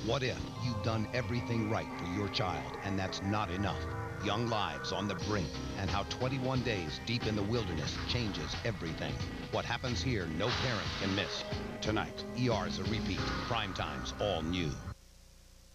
What if you've done everything right for your child and that's not enough? Young lives on the brink, and how 21 days deep in the wilderness changes everything. What happens here no parent can miss. Tonight, ER is a repeat. Primetime's all new.